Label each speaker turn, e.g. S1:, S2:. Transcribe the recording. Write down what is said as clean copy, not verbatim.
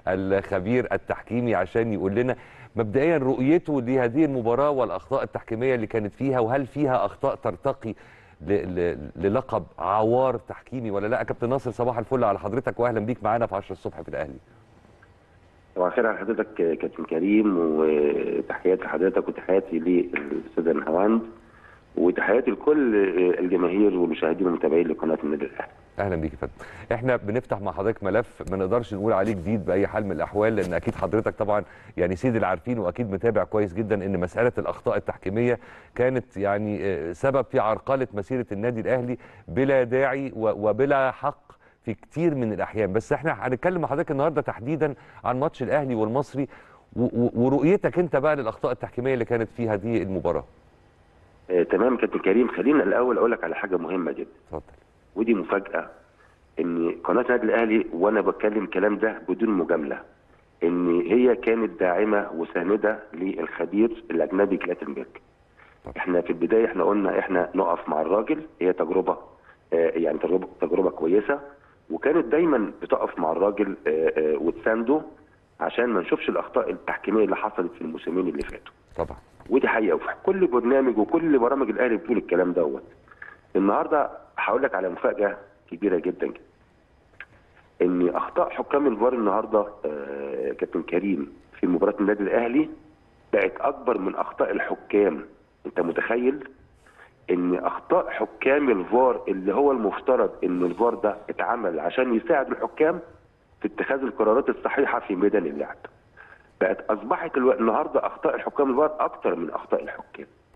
S1: الخبير التحكيمي عشان يقول لنا مبدئيا رؤيته لهذه المباراه والاخطاء التحكيميه اللي كانت فيها، وهل فيها اخطاء ترتقي للقب عوار تحكيمي ولا لا. كابتن ناصر صباح الفل على حضرتك واهلا بيك معانا في 10 الصبح في الاهلي.
S2: صباح الخير على حضرتك كابتن كريم، وتحياتي لحضرتك وتحياتي للاستاذه نهاوند وتحياتي لكل الجماهير والمشاهدين والمتابعين لقناه النادي الاهلي.
S1: اهلا بيك يا فندم. احنا بنفتح مع حضرتك ملف ما نقدرش نقول عليه جديد باي حال من الاحوال، لان اكيد حضرتك طبعا يعني سيد العارفين واكيد متابع كويس جدا ان مساله الاخطاء التحكيميه كانت يعني سبب في عرقله مسيره النادي الاهلي بلا داعي وبلا حق في كتير من الاحيان. بس احنا هنتكلم مع حضرتك النهارده تحديدا عن ماتش الاهلي والمصري ورؤيتك انت بقى للاخطاء التحكيميه اللي كانت في هذه المباراه.
S2: تمام كابتن كريم، خلينا الاول اقول لك على حاجه مهمه جدا.
S1: اتفضل.
S2: ودي مفاجاه ان قناه النادي الاهلي وانا بتكلم الكلام ده بدون مجامله، ان هي كانت داعمه وسانده للخبير الاجنبي كلاتنبرج. احنا في البدايه احنا قلنا احنا نقف مع الراجل، هي تجربه يعني تجربه كويسه، وكانت دايما بتقف مع الراجل وتسانده عشان ما نشوفش الاخطاء التحكيميه اللي حصلت في الموسمين اللي فاتوا.
S1: طبعا.
S2: ودي حقيقه، وفي كل برنامج وكل برامج الاهلي بتقول الكلام دوت. النهارده هقول لك على مفاجاه كبيره جدا جدا. ان اخطاء حكام الفار النهارده كابتن كريم في مباراه النادي الاهلي بقت اكبر من اخطاء الحكام. انت متخيل ان اخطاء حكام الفار اللي هو المفترض ان الفار ده اتعمل عشان يساعد الحكام في اتخاذ القرارات الصحيحه في ميدان اللعب، بقت اصبحت النهارده اخطاء الحكام الفار اكتر من اخطاء الحكام.